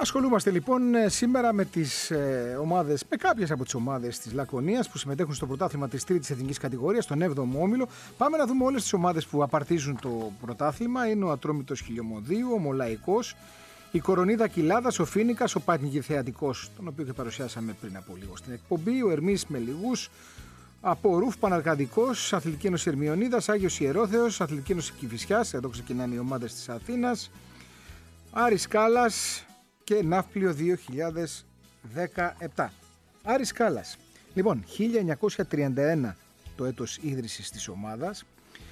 Ασχολούμαστε λοιπόν σήμερα με τις ομάδες, με κάποιες από τις ομάδες της Λακωνίας που συμμετέχουν στο πρωτάθλημα της 3ης εθνικής κατηγορίας, στον 7ο όμιλο. Πάμε να δούμε όλες τις ομάδες που απαρτίζουν το πρωτάθλημα. Είναι ο Ατρόμητος Χιλιομοδίου, ο Μολαϊκός, η Κορονίδα Κοιλάδας, ο Φοίνικας, ο Πανηγυρθεατικός, τον οποίο και παρουσιάσαμε πριν από λίγο στην εκπομπή, ο Ερμής Μελιγούς, από Ρουφ Παναρκαδικός, Αθλητική Ένωση Ερμιονίδας, Άγιος Ιερόθεος, Αθλητική Ένωση Κηφισιάς, εδώ ξεκινάνε οι ομάδες της Αθήνας, Άρης Κάλλας και Ναύπλιο 2017. Άρης Κάλλας. Λοιπόν, 1931 το έτος ίδρυσης της ομάδας.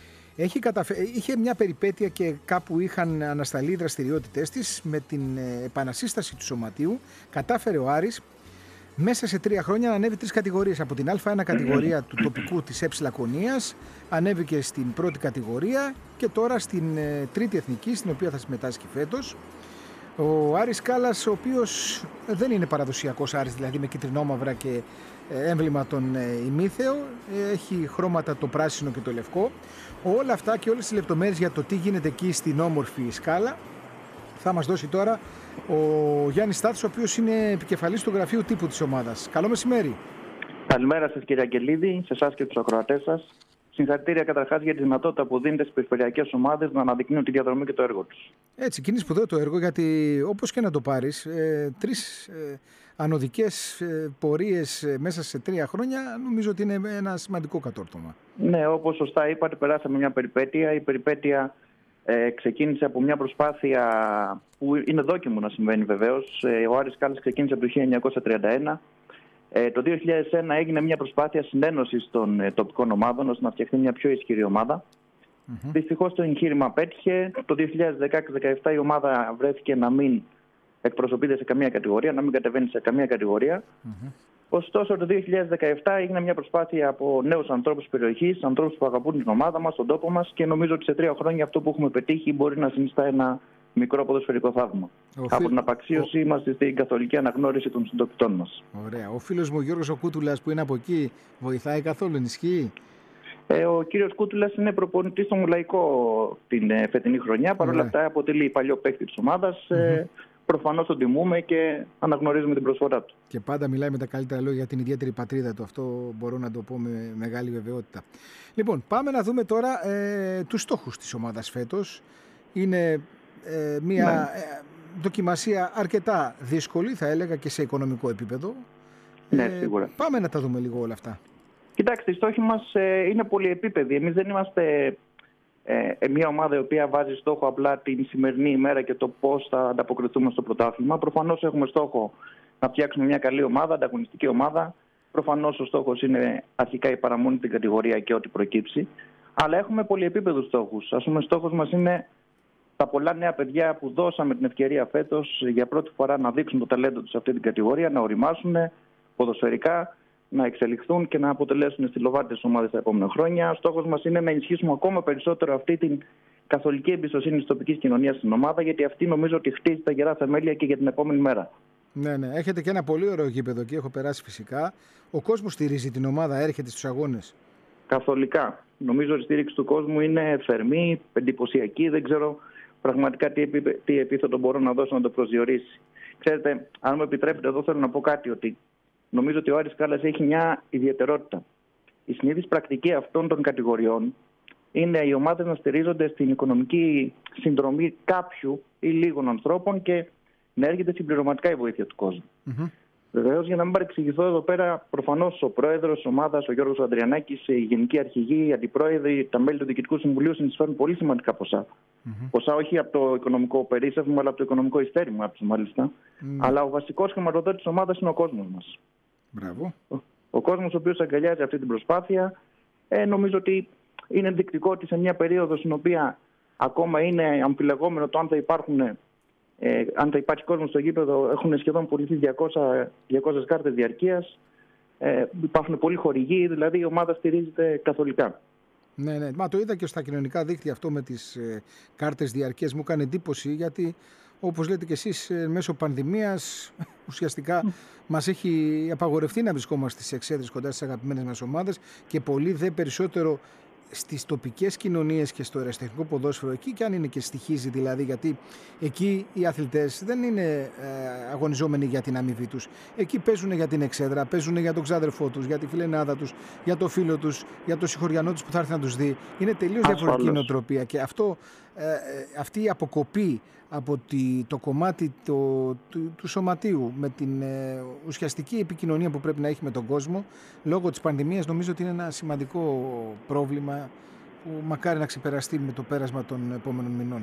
Είχε μια περιπέτεια και κάπου είχαν ανασταλεί οι δραστηριότητες της. Με την επανασύσταση του σωματείου κατάφερε ο Άρης μέσα σε 3 χρόνια να ανέβει 3 κατηγορίες. Από την Α1 κατηγορία του τοπικού της Λακωνίας ανέβηκε στην πρώτη κατηγορία και τώρα στην 3η εθνική, στην οποία θα συμμετάσχει φέτος. Ο Άρης Κάλλας, ο οποίος δεν είναι παραδοσιακός Άρης, δηλαδή με κυτρινόμαυρα και έμβλημα τον ημίθεο, έχει χρώματα το πράσινο και το λευκό. Όλα αυτά και όλες τις λεπτομέρειες για το τι γίνεται εκεί στην όμορφη σκάλα θα μας δώσει τώρα ο Γιάννης Στάθης, ο οποίος είναι επικεφαλής του γραφείου τύπου της ομάδας. Καλό μεσημέρι. Καλημέρα σας κύριε Αγγελίδη, σε εσάς και τους ακροατές σας. Συγχαρητήρια καταρχάς για τη δυνατότητα που δίνετε στις περιφερειακές ομάδες να αναδεικνύουν τη διαδρομή και το έργο τους. Έτσι, και είναι σπουδαίο το έργο, γιατί όπως και να το πάρεις, 3 ανωδικές πορείες μέσα σε 3 χρόνια, νομίζω ότι είναι ένα σημαντικό κατόρθωμα. Ναι, όπως σωστά είπατε, περάσαμε μια περιπέτεια. Η περιπέτεια ξεκίνησε από μια προσπάθεια που είναι δόκιμο να συμβαίνει βεβαίως. Ο Άρης Κάλλας ξεκίνησε από το 1931. Το 2001 έγινε μια προσπάθεια συνένωσης των τοπικών ομάδων ώστε να φτιαχτεί μια πιο ισχυρή ομάδα. Δυστυχώς το εγχείρημα πέτυχε. Το 2016-2017 η ομάδα βρέθηκε να μην εκπροσωπείται σε καμία κατηγορία, να μην κατεβαίνει σε καμία κατηγορία. Ωστόσο το 2017 έγινε μια προσπάθεια από νέους ανθρώπους της περιοχής, ανθρώπους που αγαπούν την ομάδα μας, τον τόπο μας, και νομίζω ότι σε 3 χρόνια αυτό που έχουμε πετύχει μπορεί να συνιστά ένα μικρό ποδοσφαιρικό θαύμα. Από την απαξίωση είμαστε στην καθολική αναγνώριση των συντοπιτών μας. Ωραία. Ο φίλος μου ο Γιώργος ο Κούτουλας που είναι από εκεί βοηθάει καθόλου, ενισχύει? Ο κύριος Κούτουλας είναι προπονητής στο Μολαϊκό την φετινή χρονιά. Παρ' όλα αυτά αποτελεί παλιό παίκτη της ομάδας. Προφανώς τον τιμούμε και αναγνωρίζουμε την προσφορά του. Και πάντα μιλάει με τα καλύτερα λόγια για την ιδιαίτερη πατρίδα του. Αυτό μπορώ να το πω με μεγάλη βεβαιότητα. Λοιπόν, πάμε να δούμε τώρα τους στόχους της ομάδας φέτος. Είναι μια δοκιμασία αρκετά δύσκολη, θα έλεγα, και σε οικονομικό επίπεδο. Ναι, σίγουρα. Πάμε να τα δούμε λίγο όλα αυτά. Κοιτάξτε, οι στόχοι μας είναι πολυεπίπεδοι. Εμείς δεν είμαστε μια ομάδα η οποία βάζει στόχο απλά την σημερινή ημέρα και το πώς θα ανταποκριθούμε στο πρωτάθλημα. Προφανώς έχουμε στόχο να φτιάξουμε μια καλή ομάδα, ανταγωνιστική ομάδα. Προφανώς ο στόχος είναι αρχικά η παραμονή στην κατηγορία και ό,τι προκύψει. Αλλά έχουμε πολυεπίπεδους στόχους. Ας πούμε, στόχος μας είναι τα πολλά νέα παιδιά που δώσαμε την ευκαιρία φέτος για πρώτη φορά να δείξουν το ταλέντο τους σε αυτή την κατηγορία, να οριμάσουν ποδοσφαιρικά, να εξελιχθούν και να αποτελέσουν στυλοβάτες ομάδες τα επόμενα χρόνια. Στόχος μας είναι να ενισχύσουμε ακόμα περισσότερο αυτή την καθολική εμπιστοσύνη της τοπικής κοινωνίας στην ομάδα, γιατί αυτή νομίζω ότι χτίζει τα γερά θεμέλια και για την επόμενη μέρα. Ναι. Έχετε και ένα πολύ ωραίο γήπεδο εκεί, έχω περάσει φυσικά. Ο κόσμος στηρίζει την ομάδα, έρχεται στους αγώνες? Καθολικά. Νομίζω ότι η στήριξη του κόσμου είναι θερμή, εντυπωσιακή. Δεν ξέρω πραγματικά τι επίθετο μπορώ να δώσω να το προσδιορίσει. Ξέρετε, αν μου επιτρέπετε, εδώ θέλω να πω κάτι, ότι νομίζω ότι ο Άρης Κάλλας έχει μια ιδιαιτερότητα. Η συνήθις πρακτική αυτών των κατηγοριών είναι οι ομάδες να στηρίζονται στην οικονομική συνδρομή κάποιου ή λίγων ανθρώπων και να έρχεται συμπληρωματικά η βοήθεια του κόσμου. Βεβαίως, για να μην παρεξηγηθώ εδώ πέρα, προφανώς ο πρόεδρος της ομάδας, ο Γιώργος Ανδριανάκης, οι γενικοί αρχηγοί, οι αντιπρόεδροι, τα μέλη του Διοικητικού Συμβουλίου συνεισφέρουν πολύ σημαντικά ποσά. Ποσά όχι από το οικονομικό περίσσευμα, αλλά από το οικονομικό ειστέρημα, μάλιστα. Αλλά ο βασικός χρηματοδότης της ομάδας είναι ο κόσμος μας. Μπράβο. Ο κόσμος ο οποίος αγκαλιάζει αυτή την προσπάθεια, νομίζω ότι είναι ενδεικτικό ότι σε μια περίοδο στην οποία ακόμα είναι αμφιλεγόμενο το αν θα υπάρχει κόσμο στο γήπεδο, έχουν σχεδόν πουληθεί 200 κάρτες διαρκείας. Υπάρχουν πολλοί χορηγοί, δηλαδή η ομάδα στηρίζεται καθολικά. Ναι. Μα το είδα και στα κοινωνικά δίκτυα αυτό με τις κάρτες διαρκείας. Μου έκανε εντύπωση, γιατί όπως λέτε και εσείς, μέσω πανδημίας ουσιαστικά μας έχει απαγορευτεί να βρισκόμαστε στις εξέδρες κοντά στις αγαπημένες μας ομάδες, και πολύ δε περισσότερο στις τοπικές κοινωνίες και στο ερασιτεχνικό ποδόσφαιρο, εκεί και αν είναι και στοιχίζει δηλαδή, γιατί εκεί οι αθλητές δεν είναι αγωνιζόμενοι για την αμοιβή τους. Εκεί παίζουν για την εξέδρα, παίζουν για τον ξάδερφό τους, για τη φιλενάδα τους, για το φίλο τους, για το συγχωριανό τους που θα έρθει να τους δει. Είναι τελείως διαφορετική νοοτροπία και αυτή η αποκοπή από το κομμάτι του σωματείου με την ουσιαστική επικοινωνία που πρέπει να έχει με τον κόσμο λόγω της πανδημίας, νομίζω ότι είναι ένα σημαντικό πρόβλημα που μακάρι να ξεπεραστεί με το πέρασμα των επόμενων μηνών.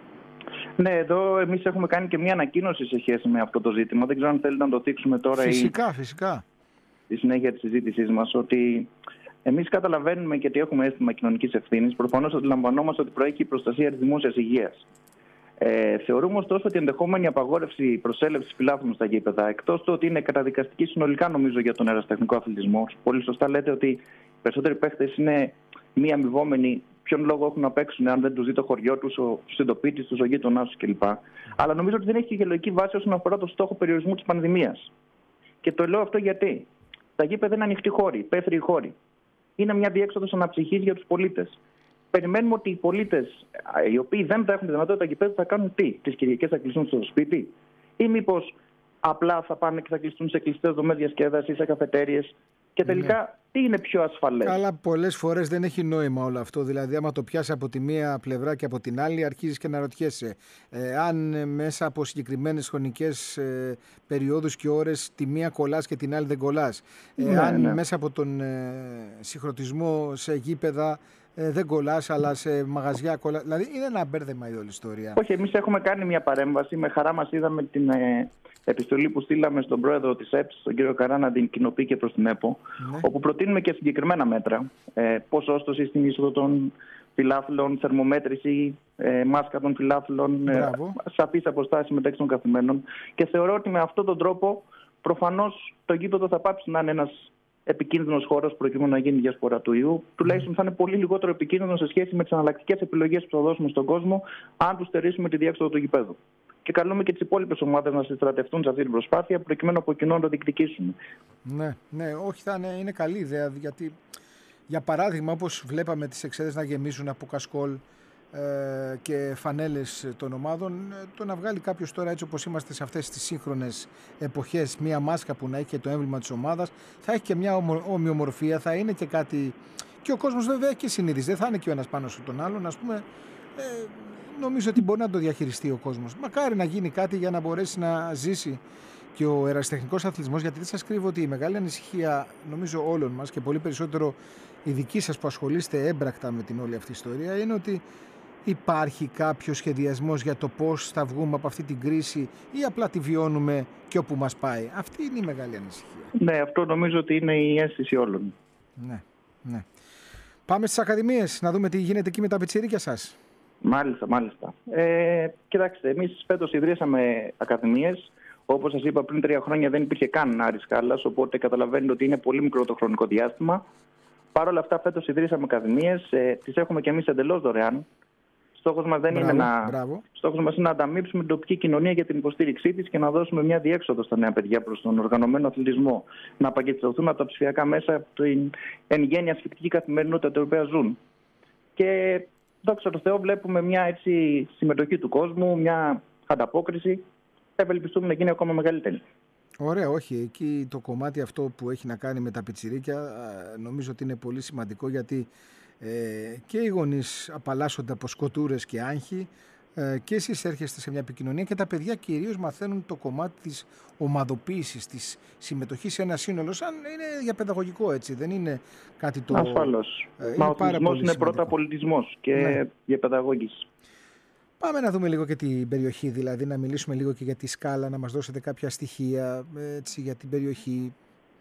Ναι, εδώ εμείς έχουμε κάνει και μια ανακοίνωση σε σχέση με αυτό το ζήτημα. Δεν ξέρω αν θέλετε να το θίξουμε τώρα φυσικά. Στη συνέχεια της συζήτησής μας, ότι εμείς καταλαβαίνουμε και ότι έχουμε αίσθημα κοινωνικής ευθύνης. Προφανώς αντιλαμβανόμαστε ότι προέχει η προστασία της δημόσιας υγείας. Θεωρούμε ωστόσο ότι η ενδεχόμενη απαγόρευση προσέλευσης φιλάθλων στα γήπεδα, εκτός του ότι είναι καταδικαστική συνολικά νομίζω για τον ερασιτεχνικό αθλητισμό, πολύ σωστά λέτε ότι οι περισσότεροι παίχτες είναι μη αμοιβόμενοι. Ποιον λόγο έχουν να παίξουν αν δεν τους δει το χωριό τους, ο συντοπίτης τους, ο γείτονάς τους κλπ. Αλλά νομίζω ότι δεν έχει και λογική βάση όσον αφορά το στόχο περιορισμού της πανδημίας. Και το λέω αυτό γιατί τα γήπεδα είναι ανοιχτοί χώροι, υπαίθριοι χώροι. Είναι μια διέξοδος αναψυχής για τους πολίτες. Περιμένουμε ότι οι πολίτες, οι οποίοι δεν θα έχουν τη δυνατότητα γηπέδου, θα κάνουν τι? Τις Κυριακές θα κλειστούν στο σπίτι, ή μήπως απλά θα πάνε και θα κλειστούν σε κλειστές δομές διασκέδασης, σε καφετέριες? Και τελικά, τι είναι πιο ασφαλές? Αλλά πολλές φορές δεν έχει νόημα όλο αυτό. Δηλαδή, άμα το πιάσει από τη μία πλευρά και από την άλλη, αρχίζεις και να ρωτιέσαι. Αν μέσα από συγκεκριμένες χρονικές περιόδους και ώρες τη μία κολλάς και την άλλη δεν κολλάς. Αν μέσα από τον συγχρονισμό σε γήπεδα δεν κολλάς, αλλά σε μαγαζιά κολλάς. Δηλαδή, είναι ένα μπέρδεμα η όλη ιστορία. Όχι, εμείς έχουμε κάνει μια παρέμβαση. Με χαρά μας είδαμε την επιστολή που στείλαμε στον πρόεδρο της ΕΠΣ, τον κύριο Καρά, να την κοινοποιεί και προς την ΕΠΟ, όπου προτείνουμε και συγκεκριμένα μέτρα. Ποσόστοση στην είσοδο των φιλάθλων, θερμομέτρηση, μάσκα των φιλάθλων, σαφής αποστάση μεταξύ των καθημένων. Και θεωρώ ότι με αυτόν τον τρόπο προφανώς το γήπεδο θα πάψει να είναι ένας επικίνδυνος χώρος προκειμένου να γίνει η διασπορά του ιού. Τουλάχιστον θα είναι πολύ λιγότερο επικίνδυνο σε σχέση με τις εναλλακτικές επιλογές που θα δώσουμε στον κόσμο, αν του στερήσουμε τη διέξοδο του γηπέδου. Και καλούμε και τις υπόλοιπες ομάδες να συστρατευτούν σε αυτή την προσπάθεια, προκειμένου από κοινό να το διεκδικήσουμε. Ναι, όχι, είναι καλή ιδέα. Γιατί, για παράδειγμα, όπως βλέπαμε τις εξέδρες να γεμίζουν από κασκόλ και φανέλες των ομάδων, το να βγάλει κάποιος τώρα, έτσι όπως είμαστε σε αυτές τις σύγχρονες εποχές, μία μάσκα που να έχει και το έμβλημα της ομάδας, θα έχει και μια ομοιομορφία, θα είναι και κάτι. Και ο κόσμος βέβαια έχει και συνείδηση, δεν θα είναι και ο ένας πάνω στον άλλον, ας πούμε. Νομίζω ότι μπορεί να το διαχειριστεί ο κόσμος. Μακάρι να γίνει κάτι για να μπορέσει να ζήσει και ο ερασιτεχνικός αθλητισμός, γιατί δεν σας κρύβω ότι η μεγάλη ανησυχία, νομίζω, όλων μας και πολύ περισσότερο η δική σας που ασχολείστε έμπρακτα με την όλη αυτή ιστορία, είναι ότι υπάρχει κάποιο σχεδιασμός για το πώς θα βγούμε από αυτή την κρίση ή απλά τη βιώνουμε και όπου μας πάει? Αυτή είναι η μεγάλη ανησυχία. Ναι, αυτό νομίζω ότι είναι η αίσθηση όλων. Ναι. Πάμε στις ακαδημίες, να δούμε τι γίνεται εκεί με τα πιτσιρίκια σας. Μάλιστα. Κοιτάξτε, εμείς φέτος ιδρύσαμε ακαδημίες. Όπως σας είπα, πριν 3 χρόνια δεν υπήρχε καν Άρης Κάλλας, οπότε καταλαβαίνετε ότι είναι πολύ μικρό το χρονικό διάστημα. Παρ' όλα αυτά, φέτος ιδρύσαμε ακαδημίες, τις έχουμε και εμείς εντελώς δωρεάν. Στόχος μας είναι να ανταμείψουμε την τοπική κοινωνία για την υποστήριξή της και να δώσουμε μια διέξοδο στα νέα παιδιά προς τον οργανωμένο αθλητισμό. Να απαγκαιτισταθούν από τα ψηφιακά μέσα από την εν γέννη ασφυκτική καθημερινότητα την οποία ζουν. Και δόξα τω Θεώ, βλέπουμε μια συμμετοχή του κόσμου, μια ανταπόκριση. Ευελπιστούμε να γίνει ακόμα μεγαλύτερη. Ωραία, όχι. Εκεί το κομμάτι αυτό που έχει να κάνει με τα πιτσιρίκια νομίζω ότι είναι πολύ σημαντικό, γιατί και οι γονείς απαλλάσσονται από σκοτούρες και άγχη και εσείς έρχεστε σε μια επικοινωνία και τα παιδιά κυρίως μαθαίνουν το κομμάτι της ομαδοποίησης, της συμμετοχής σε ένα σύνολο, σαν είναι για παιδαγωγικό, έτσι, δεν είναι κάτι το... Ασφαλώς. Μα ο αθλητισμός είναι πρώτα πολιτισμός και για παιδαγώγηση. Πάμε να δούμε λίγο και την περιοχή, δηλαδή να μιλήσουμε λίγο και για τη Σκάλα, να μας δώσετε κάποια στοιχεία έτσι, για την περιοχή.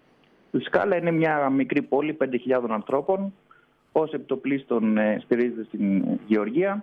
Η Σκάλα είναι μια μικρή πόλη 5.000 ανθρώπων. Ως επιτοπλίστων στηρίζεται στην Γεωργία.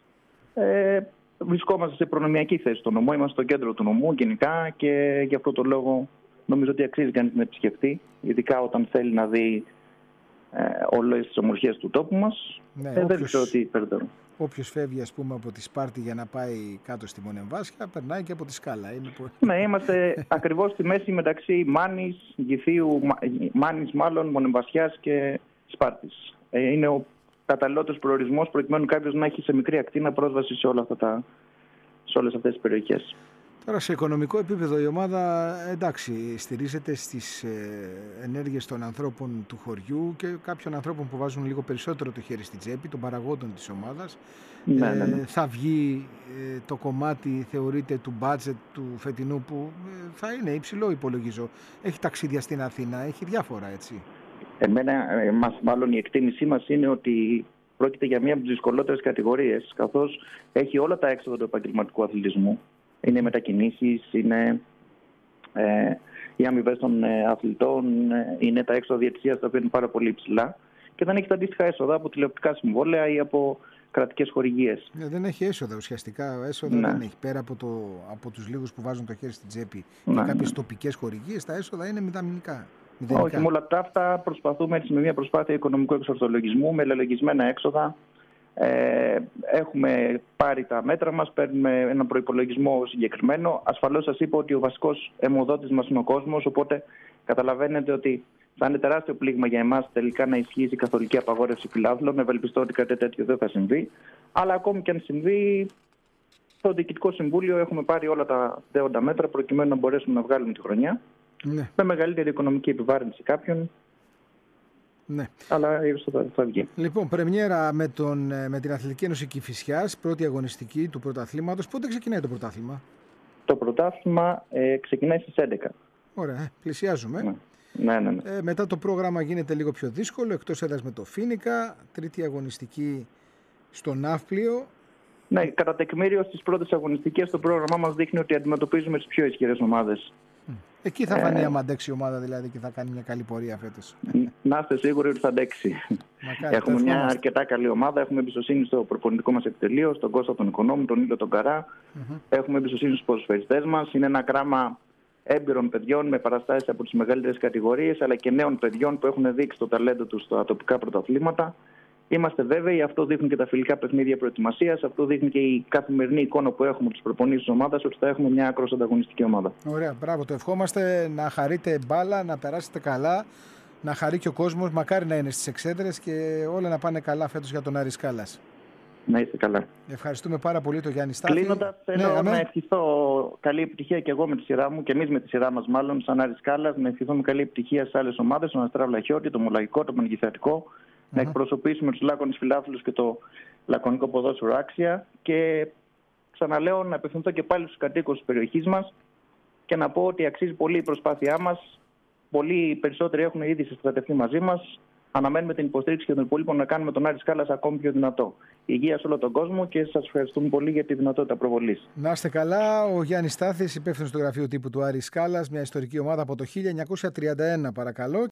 Βρισκόμαστε σε προνομιακή θέση στο νομό. Είμαστε στο κέντρο του νομού γενικά και γι' αυτό το λόγο νομίζω ότι αξίζει κανείς να επισκεφτεί, ειδικά όταν θέλει να δει όλες τις ομορφιές του τόπου μας. Δεν ξέρω τι περαιτέρω. Όποιος φεύγει, ας πούμε, από τη Σπάρτη για να πάει κάτω στη Μονεμβάσια, περνάει και από τη Σκάλα. Ναι, είμαστε ακριβώς στη μέση μεταξύ Μάνης, Γυθίου, Μάνης μάλλον, Μονεμβασιάς και Σπάρτης. Είναι ο καταλληλότερος προορισμός προκειμένου κάποιος να έχει σε μικρή ακτίνα πρόσβαση σε όλες αυτές τις περιοχές. Τώρα σε οικονομικό επίπεδο η ομάδα, εντάξει, στηρίζεται στις ενέργειες των ανθρώπων του χωριού και κάποιων ανθρώπων που βάζουν λίγο περισσότερο το χέρι στην τσέπη, των παραγόντων της ομάδας. Ναι. Θα βγει το κομμάτι, θεωρείται, του μπάτζετ του φετινού που θα είναι υψηλό, υπολογίζω. Έχει ταξίδια στην Αθήνα, έχει διάφορα, έτσι. Μάλλον η εκτίμησή μας είναι ότι πρόκειται για μία από τις δυσκολότερες κατηγορίες, καθώς έχει όλα τα έξοδα του επαγγελματικού αθλητισμού. Είναι οι μετακινήσεις, είναι οι αμοιβές των αθλητών, είναι τα έξοδα διαιτησίας, τα οποία είναι πάρα πολύ υψηλά, και δεν έχει τα αντίστοιχα έσοδα από τηλεοπτικά συμβόλαια ή από κρατικές χορηγίες. Δεν έχει έσοδα ουσιαστικά. Έσοδα δεν έχει. Πέρα από τους λίγους που βάζουν το χέρι στην τσέπη και κάποιες τοπικές χορηγίες, τα έσοδα είναι μηδαμινικά. Όχι, με όλα αυτά προσπαθούμε έτσι, με μια προσπάθεια οικονομικού εξορθολογισμού, με ελεγχισμένα έξοδα. Έχουμε πάρει τα μέτρα μας, παίρνουμε έναν προϋπολογισμό συγκεκριμένο. Ασφαλώς σας είπα ότι ο βασικός αιμοδότης μας είναι ο κόσμος, οπότε καταλαβαίνετε ότι θα είναι τεράστιο πλήγμα για εμάς τελικά να ισχύσει η καθολική απαγόρευση φιλάθλων. Ευελπιστώ ότι κάτι τέτοιο δεν θα συμβεί. Αλλά ακόμη και αν συμβεί, στο Διοικητικό Συμβούλιο έχουμε πάρει όλα τα δέοντα μέτρα προκειμένου να μπορέσουμε να βγάλουμε τη χρονιά. Ναι. Με μεγαλύτερη οικονομική επιβάρυνση κάποιων. Ναι. Αλλά ίσως θα βγει. Λοιπόν, πρεμιέρα με την Αθλητική Ένωση Κηφισιάς, πρώτη αγωνιστική του πρωταθλήματος. Πότε ξεκινάει το πρωτάθλημα? Το πρωτάθλημα ξεκινάει στις 11. Ωραία, πλησιάζουμε. Ναι. Μετά το πρόγραμμα γίνεται λίγο πιο δύσκολο, εκτός έδρας με το Φοίνικα, τρίτη αγωνιστική στο Ναύπλιο. Ναι, κατά τεκμήριο στις πρώτες αγωνιστικές το πρόγραμμά μας δείχνει ότι αντιμετωπίζουμε τις πιο ισχυρές ομάδες. Εκεί θα φανεί άμα αντέξει η ομάδα, δηλαδή, και θα κάνει μια καλή πορεία φέτος. Να είστε σίγουροι ότι θα αντέξει. Έχουμε μια αρκετά καλή ομάδα. Έχουμε εμπιστοσύνη στο προπονητικό μας επιτελείο, στον Κώστα τον Οικονόμου, τον Ήλιο τον Καρά. Έχουμε εμπιστοσύνη στους ποδοσφαιριστές μας. Είναι ένα γράμμα έμπειρων παιδιών με παραστάσεις από τις μεγαλύτερες κατηγορίες, αλλά και νέων παιδιών που έχουν δείξει το ταλέντο τους στα τοπικά πρωταθλήματα. Είμαστε βέβαιοι, αυτό δείχνουν και τα φιλικά παιχνίδια προετοιμασίας, αυτό δείχνει και η καθημερινή εικόνα που έχουμε τις προπονήσεις της ομάδας, ότι θα έχουμε μια άκρως ανταγωνιστική ομάδα. Ωραία, μπράβο, το ευχόμαστε, να χαρείτε μπάλα, να περάσετε καλά, να χαρεί και ο κόσμος, μακάρι να είναι στις εξέδρες και όλα να πάνε καλά φέτος για τον Άρη Σκάλας. Να είστε καλά. Ευχαριστούμε πάρα πολύ τον Γιάννη Στάθη. Κλείνοντας, θέλω να ευχηθώ καλή επιτυχία και εγώ με τη σειρά μου και εμείς με τη σειρά μας, μάλλον, σαν Άρη Σκάλας, να ευχηθούμε καλή επιτυχία σε άλλες ομάδες, τον Αστρά Βλαχιώτη, το Μολαγικό, το Πανηγυθιατικό. Να εκπροσωπήσουμε τους Λάκωνες φιλάθλους και το Λακωνικό ποδόσφαιρο άξια, και ξαναλέω να απευθυνθώ και πάλι στους κατοίκους της περιοχής μας και να πω ότι αξίζει πολύ η προσπάθειά μας. Πολλοί περισσότεροι έχουν ήδη συστρατευτεί μαζί μας. Αναμένουμε την υποστήριξη και των υπόλοιπων να κάνουμε τον Άρη Σκάλας ακόμη πιο δυνατό. Υγεία σε όλο τον κόσμο και σας ευχαριστούμε πολύ για τη δυνατότητα προβολής. Να είστε καλά. Ο Γιάννης Στάθης, υπεύθυνος του γραφείου τύπου του Άρη Σκάλας, μια ιστορική ομάδα από το 1931, παρακαλώ.